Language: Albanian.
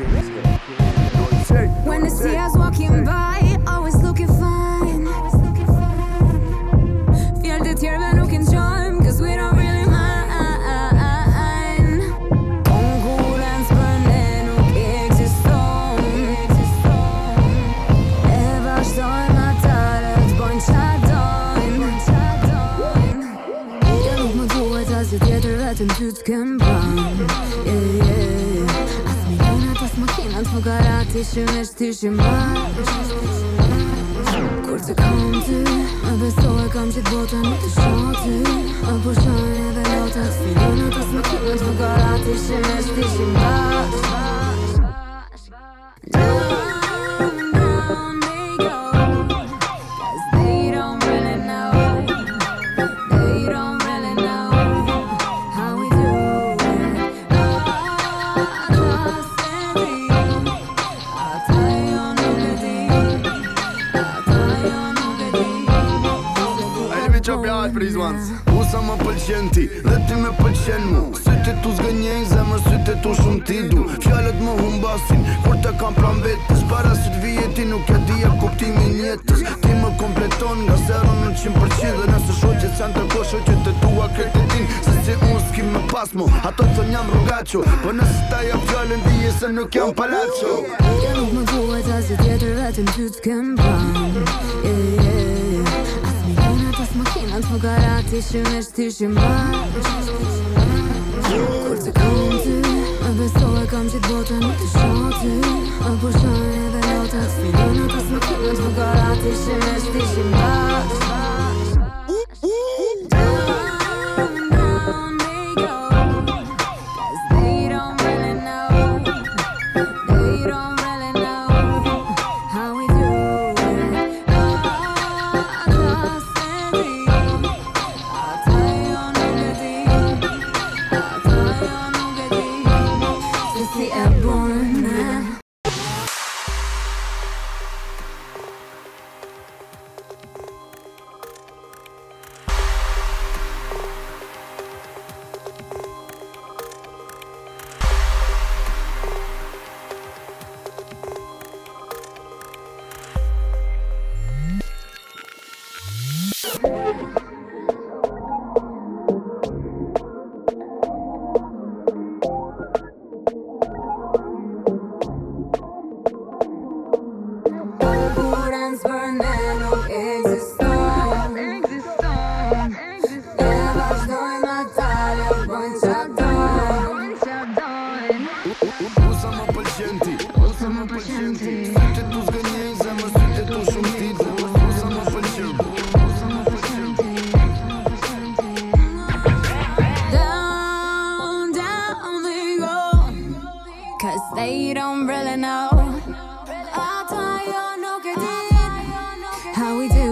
When they see us walking by, always looking fine. Feel the tear men who can join, cause we don't really mind. Konkurrens börjar nog existera. Det värsta är att det bonchadon. Jag nog må gå ett asset, jag tror att en tutken bram. Makinat më garati që me shtishin bash Kur të kam ty Më besoj kam qitë botën në të shoty Më pushojnë edhe lotat Filonat as makinat më garati që me shtishin bash Down, down they go Cause they don't really know They don't really know How we do it Up your heart for these ones. Usa më pëlqen ti, dhe ti me pëlqen mu. Sytë tu zgënjejnë, zemër sytë tu shumë ti du. Fjalët më humbasin, kur të kam pran vetës. Para sytë vijeti nuk e dija kuptimin jetës. Ti më kompleton nga zero në 100%. Dhe nëse shoqet sen të ko shoqet të tua kreditin. Se si unë s'ki me pas mu, ato të njam rogaqo. Po nëse ta jam fjallën dije se nuk jam palaco. Ja nuk më duhet asë tjetër vetëm ty t'kem pran Makinat më garati që me shtishin bash Kur të kam ty Më besoj kam qitë botën në të shoty Më pushojnë edhe lotat Filonat as makinat më garati që me shtishin bash Down, down they go Cause they don't really know They don't really know How we do it They don't really know How we do